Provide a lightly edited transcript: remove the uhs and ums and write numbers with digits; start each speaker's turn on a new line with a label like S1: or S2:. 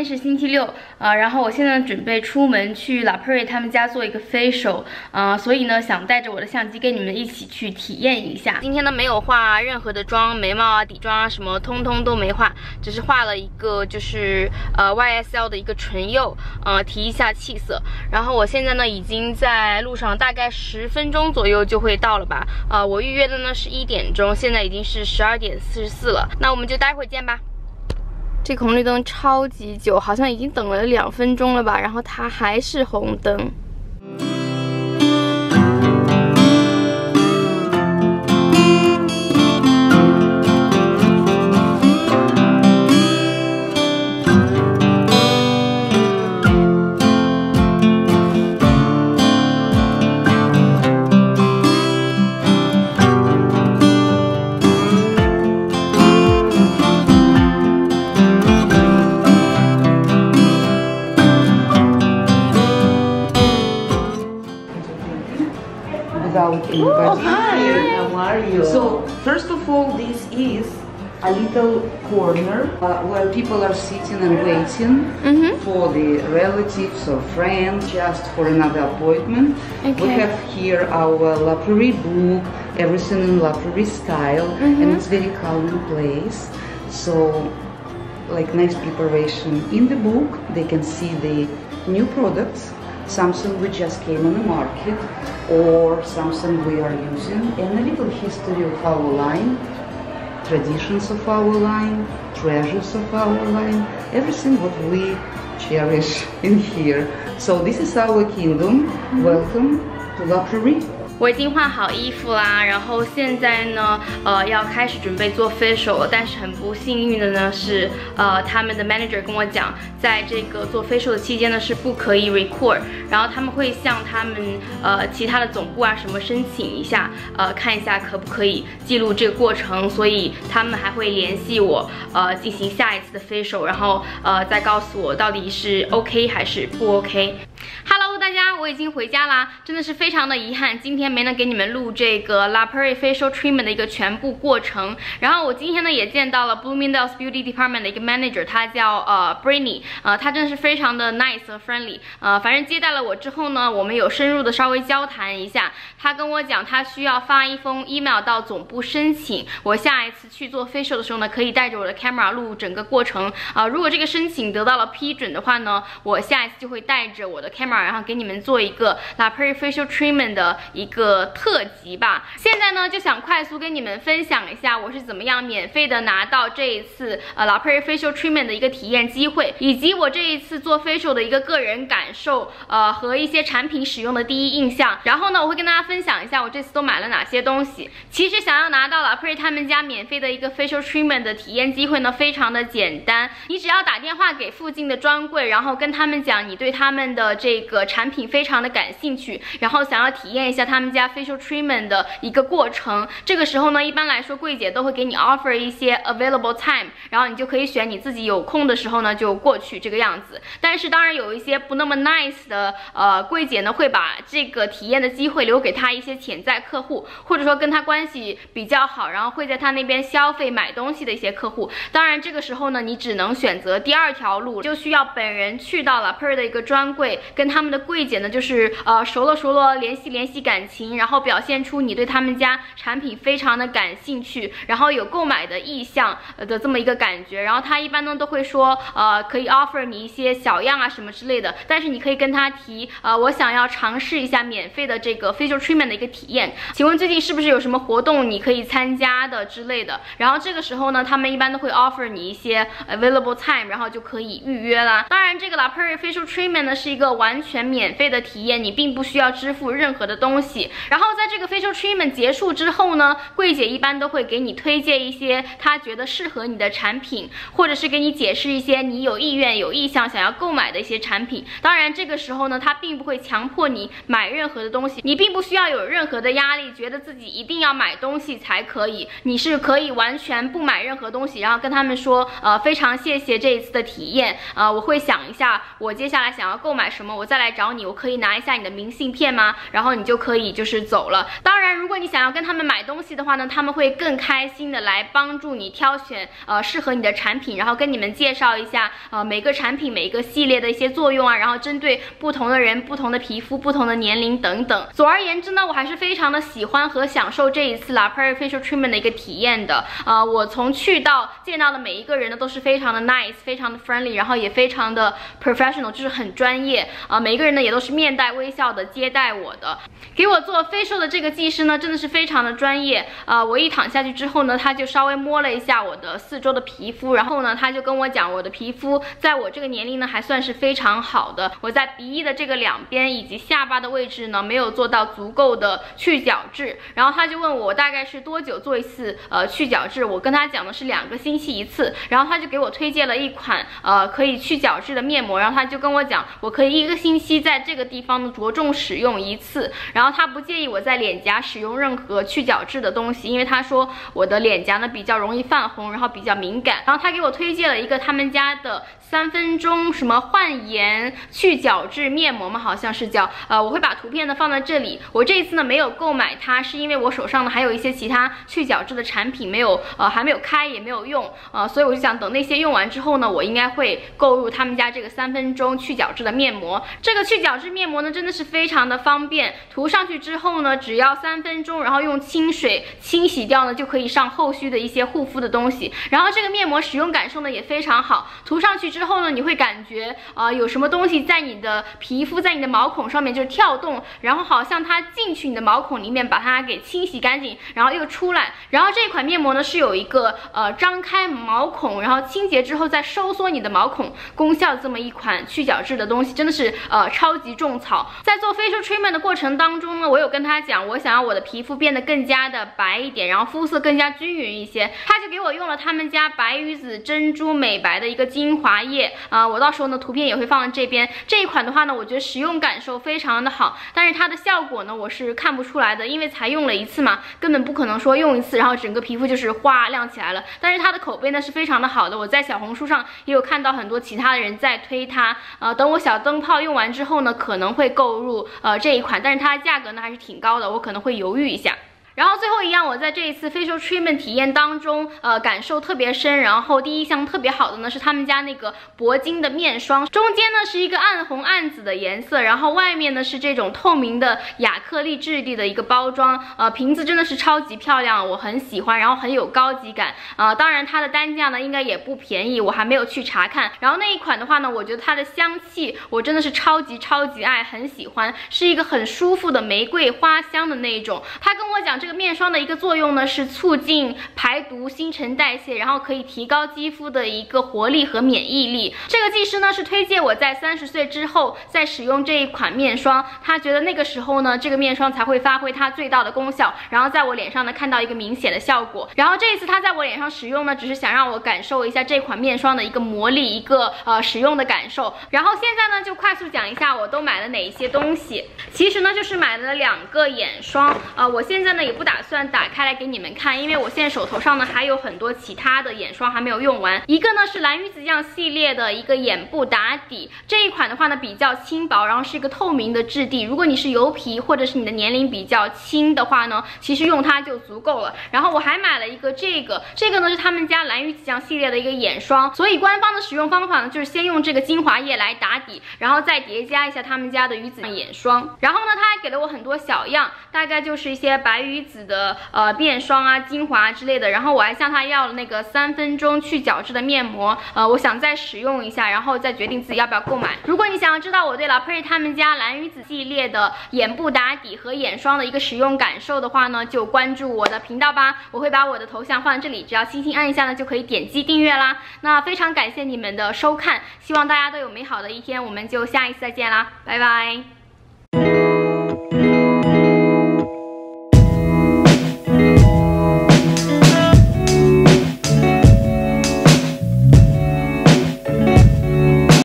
S1: 天是星期六，然后我现在准备出门去 La Prairie 他们家做一个 facial， 所以呢想带着我的相机跟你们一起去体验一下。今天呢没有化任何的妆，眉毛啊、底妆啊什么通通都没化，只是画了一个就是YSL 的一个唇釉，提一下气色。然后我现在呢已经在路上，大概10分钟左右就会到了吧。我预约的呢是1点钟，现在已经是12点44了。那我们就待会儿见吧。这个红绿灯超级久，好像已经等了2分钟了吧，然后它还是红灯。
S2: Oh, hi. How are you? So, first of all, this is a little corner where people are sitting and waiting for the relatives or friends, just for another appointment. Okay. We have here our La Prairie book, everything in La Prairie style, and it's very calming place. So, like nice preparation in the book, they can see the new products. Something we just came on the market, or something we are using, and a little history of our line, traditions of our line, treasures of our line, everything what we cherish in here. So this is our kingdom. Welcome to La Prairie. 我已经换好衣服啦，然后现在呢，要开始准备做 facial 了。但是很不幸运的呢是，他们的 manager 跟我讲，在这个做 facial 的期间呢是不可以 record， 然后他们会向他们其他的总部啊什么申请一下，看一下可不可以记录这个过程，所以他们还会联系我，进行下一次的 facial， 然后再告诉我到底是 OK 还是不 OK。Hello， 大家，我已经回家啦，真的是非常的遗憾，今天没能给你们录这个 La Prairie facial treatment 的一个全部过程。然后我今天呢也见到了 Bloomingdale's Beauty Department 的一个 manager， 他叫Brittany， 他真的是非常的 nice 和 friendly， 反正接待了我之后呢，我们有深入的稍微交谈一下。他跟我讲，他需要发一封 email 到总部申请，我下一次去做 facial 的时候呢，可以带着我的 camera 录整个过程。如果这个申请得到了批准的话呢，我下一次就会带着我的 camera， 然后给你们做一个 La Prairie facial treatment 的一个特辑吧。现在呢，就想快速跟你们分享一下我是怎么样免费的拿到这一次La Prairie facial treatment 的一个体验机会，以及我这一次做 facial 的一个个人感受，和一些产品使用的第一印象。然后呢，我会跟大家分享一下我这次都买了哪些东西。其实想要拿到 La Prairie 他们家免费的一个 facial treatment 的体验机会呢，非常的简单，你只要打电话给附近的专柜，然后跟他们讲你对他们的这个产品非常的感兴趣，然后想要体验一下他们家 facial treatment 的一个过程。这个时候呢，一般来说柜姐都会给你 offer 一些 available time， 然后你就可以选你自己有空的时候呢就过去这个样子。但是当然有一些不那么 nice 的柜姐呢，会把这个体验的机会留给他一些潜在客户，或者说跟他关系比较好，然后会在他那边消费买东西的一些客户。当然这个时候呢，你只能选择第2条路，就需要本人去到 La Prairie 的一个专柜，跟他们的柜姐呢就是熟络联系感情，然后表现出你对他们家产品非常的感兴趣，然后有购买的意向的这么一个感觉。然后他一般呢都会说可以 offer 你一些小样啊什么之类的，但是你可以跟他提我想要尝试一下免费的这个 facial treatment 的一个体验，请问最近是不是有什么活动你可以参加的之类的。然后这个时候呢，他们一般都会 offer 你一些 available time， 然后就可以预约啦。当然这个 La Prairie facial treatment 呢是一个完全免费的体验，你并不需要支付任何的东西。然后在这个 facial treatment 结束之后呢，柜姐一般都会给你推荐一些她觉得适合你的产品，或者是给你解释一些你有意愿有意向想要购买的一些产品。当然这个时候呢，她并不会强迫你买任何的东西，你并不需要有任何的压力，觉得自己一定要买东西才可以，你是可以完全不买任何东西，然后跟他们说非常谢谢这一次的体验，我会想一下我接下来想要购买什么，我再来找
S1: 你，我可以拿一下你的明信片吗？然后你就可以就是走了。当然，如果你想要跟他们买东西的话呢，他们会更开心的来帮助你挑选适合你的产品，然后跟你们介绍一下每个产品每一个系列的一些作用啊，然后针对不同的人、不同的皮肤、不同的年龄等等。总而言之呢，我还是非常的喜欢和享受这一次 La Prairie Facial Treatment 的一个体验的。我从去到见到的每一个人呢，都是非常的 nice， 非常的 friendly， 然后也非常的 professional， 就是很专业。每一个人呢也都是面带微笑的接待我的。给我做 facial 的这个技师呢，真的是非常的专业。我一躺下去之后呢，他就稍微摸了一下我的四周的皮肤，然后呢，他就跟我讲，我的皮肤在我这个年龄呢还算是非常好的。我在鼻翼的这个两边以及下巴的位置呢，没有做到足够的去角质。然后他就问我大概是多久做一次去角质，我跟他讲的是2个星期一次。然后他就给我推荐了一款可以去角质的面膜，然后他就跟我讲，我可以1个星期在这个地方呢着重使用1次。然后他不建议我在脸颊使用任何去角质的东西，因为他说我的脸颊呢比较容易泛红，然后比较敏感。然后他给我推荐了一个他们家的3分钟什么焕颜去角质面膜嘛，好像是叫我会把图片呢放在这里。我这一次呢没有购买它，是因为我手上呢还有一些其他去角质的产品没有还没有开也没有用所以我就想等那些用完之后呢，我应该会购入他们家这个3分钟去角质的面膜。这个去角质面膜呢真的是非常的方便，涂上去之后呢，只要3分钟，然后用清水清洗掉呢，就可以上后续的一些护肤的东西。然后这个面膜使用感受呢也非常好，涂上去之后呢，你会感觉有什么东西在你的皮肤在你的毛孔上面就是跳动，然后好像它进去你的毛孔里面把它给清洗干净，然后又出来。然后这款面膜呢是有一个张开毛孔，然后清洁之后再收缩你的毛孔功效这么一款去角质的东西，真的是超级种草。在做 facial treatment 的过程当中呢，我有跟他讲我想要我的皮肤变得更加的白一点，然后肤色更加均匀一些，他就给我用了他们家白鱼子珍珠美白的一个精华液我到时候呢图片也会放在这边。这一款的话呢，我觉得使用感受非常的好，但是它的效果呢我是看不出来的，因为才用了1次嘛，根本不可能说用1次然后整个皮肤就是哗亮起来了。但是它的口碑呢是非常的好的，我在小红书上也有看到很多其他的人在推它等我小灯泡用完之后呢，可能会购入这一款，但是它的价格呢还是挺高的，我可能会犹豫一下。然后最后一样，我在这一次 facial treatment 体验当中，感受特别深。然后第一项特别好的呢是他们家那个铂金的面霜，中间呢是一个暗红暗紫的颜色，然后外面呢是这种透明的亚克力质地的一个包装，瓶子真的是超级漂亮，我很喜欢，然后很有高级感。当然它的单价呢应该也不便宜，我还没有去查看。然后那一款的话呢，我觉得它的香气我真的是超级爱，很喜欢，是一个很舒服的玫瑰花香的那一种。他跟我讲这个面霜的一个作用呢是促进排毒、新陈代谢，然后可以提高肌肤的一个活力和免疫力。这个技师呢是推荐我在30岁之后再使用这一款面霜，他觉得那个时候呢这个面霜才会发挥它最大的功效，然后在我脸上呢看到一个明显的效果。然后这一次他在我脸上使用呢，只是想让我感受一下这款面霜的一个魔力，一个使用的感受。然后现在呢就快速讲一下我都买了哪一些东西。其实呢就是买了2个眼霜，我现在呢也不打算打开来给你们看，因为我现在手头上呢还有很多其他的眼霜还没有用完。一个呢是蓝鱼子酱系列的一个眼部打底，这一款的话呢比较轻薄，然后是一个透明的质地，如果你是油皮或者是你的年龄比较轻的话呢，其实用它就足够了。然后我还买了一个这个呢是他们家蓝鱼子酱系列的一个眼霜，所以官方的使用方法呢就是先用这个精华液来打底，然后再叠加一下他们家的鱼子眼霜。然后呢他还给了我很多小样，大概就是一些白鱼子的面霜啊、精华之类的。然后我还向他要了那个3分钟去角质的面膜，我想再使用一下，然后再决定自己要不要购买。如果你想要知道我对 La Prairie 他们家蓝鱼子系列的眼部打底和眼霜的一个使用感受的话呢，就关注我的频道吧，我会把我的头像放在这里，只要轻轻按一下呢，就可以点击订阅啦。那非常感谢你们的收看，希望大家都有美好的一天，我们就下一次再见啦，拜拜。